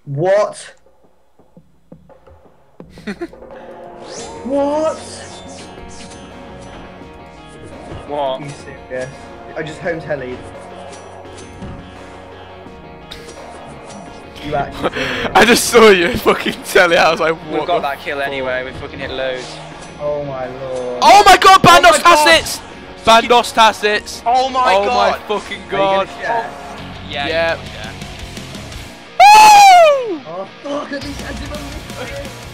What? What? What? Are you serious? I just home tellied. You actually serious? I just saw you fucking telly. I was like, what? We've got that kill anyway. We've fucking hit loads. Oh my lord. Oh my god, Bandos my God. Tassets! Bandos Tassets! Oh my Oh god! my fucking Are you god! gonna share? Yeah. Yeah. Yeah. Woo! Oh fuck, I think I did on this.